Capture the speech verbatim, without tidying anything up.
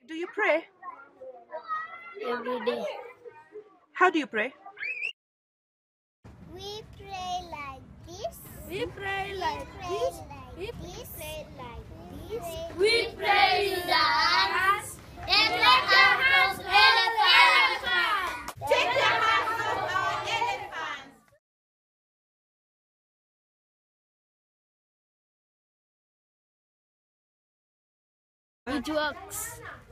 Do you pray? every day. How do you pray? We pray like this. We pray like Pray this. like We this. pray like We this. pray We pray with the hands and take our hands of elephants. Take the hands of our elephants. It works.